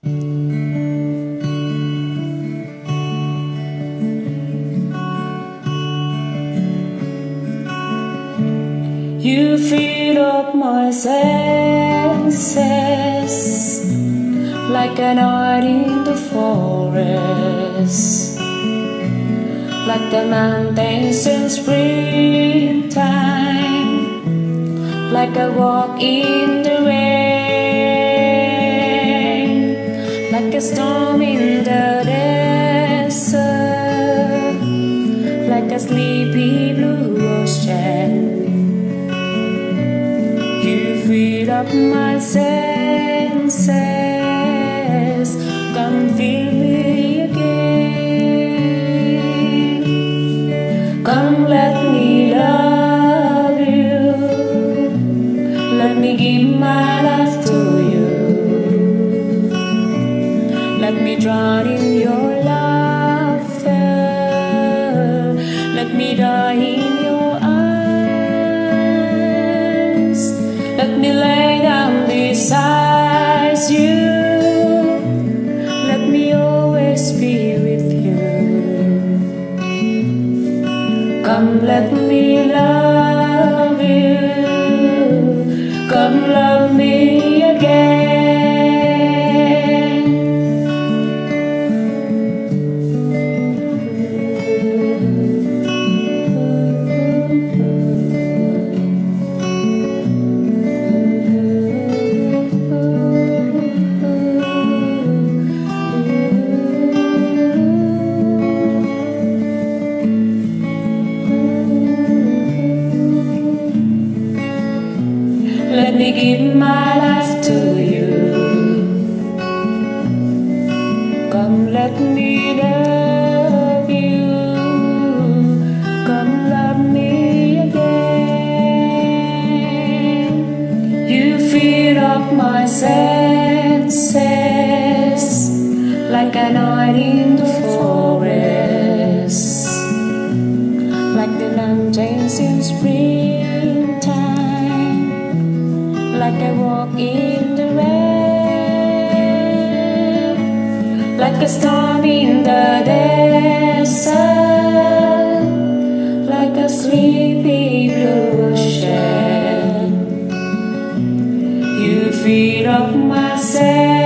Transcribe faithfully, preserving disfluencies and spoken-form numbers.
You fill up my senses like a night in the forest, like the mountains in springtime, like a walk in the rain, like a storm in the desert, like a sleepy blue ocean. You fill up my senses, come fill me again. Come let me love you, let me give my life to you, let me drown in your laughter, let me die in your arms, let me lay down beside you, let me always be with you. Come let me love you, come love me again. Let me give my life to you. Come let me love you, come love me again. You fill up my senses like a night in the forest, like the mountains in springtime, like I walk in the rain, like a storm in the desert, like a sleepy blue ocean. You fill up my senses,